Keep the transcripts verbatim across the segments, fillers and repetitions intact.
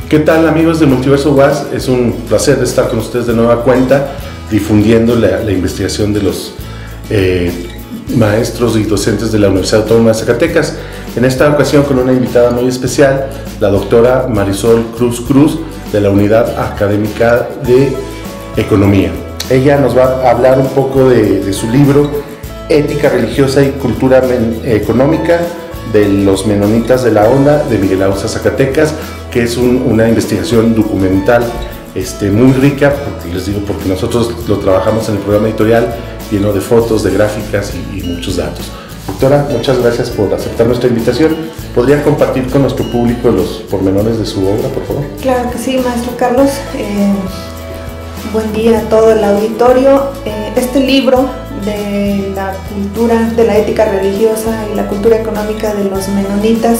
¿Qué tal, amigos de Multiverso U A S? Es un placer estar con ustedes de nueva cuenta, difundiendo la, la investigación de los eh, maestros y docentes de la Universidad Autónoma de Zacatecas. En esta ocasión con una invitada muy especial, la doctora Marisol Cruz Cruz, de la Unidad Académica de Economía. Ella nos va a hablar un poco de, de su libro Ética Religiosa y Cultura Men- Económica de los Menonitas de la Onda, de Miguel Ausa, Zacatecas, que es un, una investigación documental este, muy rica, porque les digo, porque nosotros lo trabajamos en el programa editorial, lleno de fotos, de gráficas y, y muchos datos. Doctora, muchas gracias por aceptar nuestra invitación. ¿Podría compartir con nuestro público los pormenores de su obra, por favor? Claro que sí, maestro Carlos. Eh, buen día a todo el auditorio. Eh, este libro de la cultura, de la ética religiosa y la cultura económica de los menonitas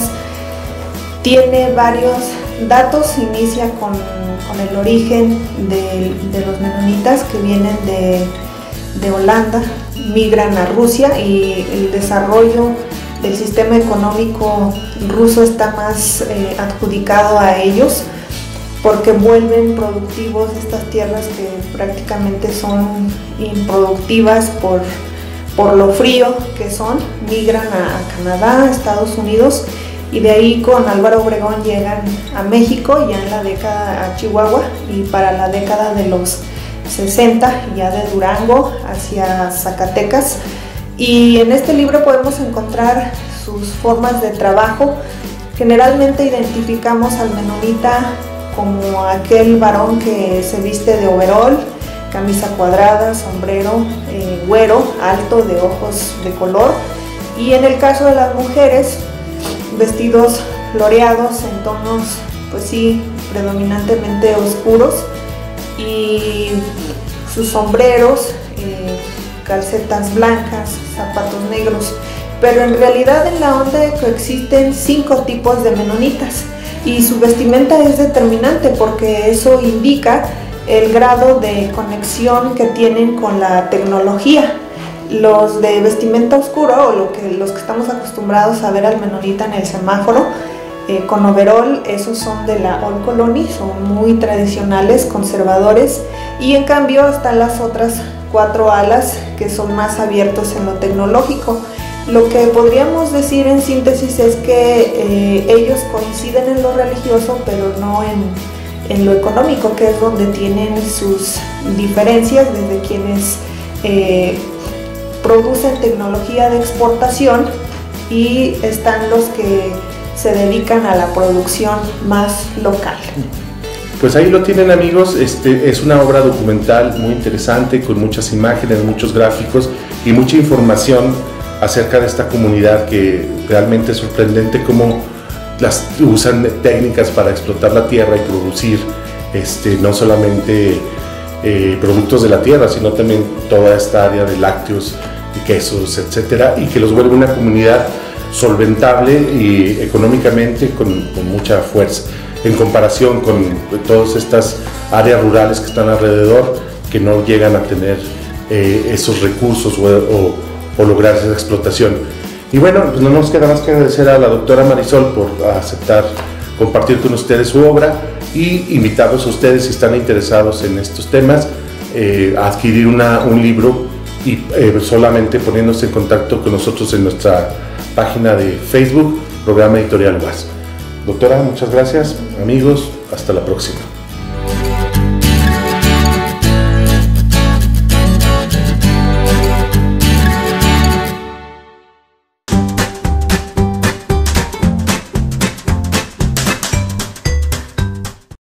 tiene varios datos. Inicia con, con el origen de, de los menonitas, que vienen de, de Holanda, migran a Rusia, y el desarrollo del sistema económico ruso está más eh, adjudicado a ellos, porque vuelven productivos estas tierras que prácticamente son improductivas por, por lo frío que son. Migran a, a Canadá, a Estados Unidos, y de ahí con Álvaro Obregón llegan a México, ya en la década, a Chihuahua, y para la década de los sesenta, ya de Durango hacia Zacatecas. Y en este libro podemos encontrar sus formas de trabajo. Generalmente identificamos al menonita como aquel varón que se viste de overol, camisa cuadrada, sombrero, eh, güero, alto, de ojos de color, y en el caso de las mujeres, vestidos floreados en tonos, pues sí, predominantemente oscuros, y sus sombreros, eh, calcetas blancas, zapatos negros. Pero en realidad en la onda coexisten cinco tipos de menonitas, y su vestimenta es determinante porque eso indica el grado de conexión que tienen con la tecnología. Los de vestimenta oscura, o lo que, los que estamos acostumbrados a ver al menonita en el semáforo, eh, con overol, esos son de la Old Colony, son muy tradicionales, conservadores, y en cambio están las otras cuatro alas que son más abiertos en lo tecnológico. Lo que podríamos decir en síntesis es que eh, ellos coinciden en lo religioso, pero no en, en lo económico, que es donde tienen sus diferencias, desde quienes eh, producen tecnología de exportación, y están los que se dedican a la producción más local. Pues ahí lo tienen, amigos. Este es una obra documental muy interesante, con muchas imágenes, muchos gráficos y mucha información acerca de esta comunidad, que realmente es sorprendente cómo las usan técnicas para explotar la tierra y producir este, no solamente eh, productos de la tierra, sino también toda esta área de lácteos y quesos, etcétera, y que los vuelve una comunidad solventable y económicamente con, con mucha fuerza, en comparación con todas estas áreas rurales que están alrededor, que no llegan a tener eh, esos recursos o, o o lograr esa explotación. Y bueno, pues no nos queda más que agradecer a la doctora Marisol por aceptar compartir con ustedes su obra, y invitarlos a ustedes, si están interesados en estos temas, eh, a adquirir una, un libro, y eh, solamente poniéndose en contacto con nosotros en nuestra página de Facebook, Programa Editorial U A S. Doctora, muchas gracias. Amigos, hasta la próxima.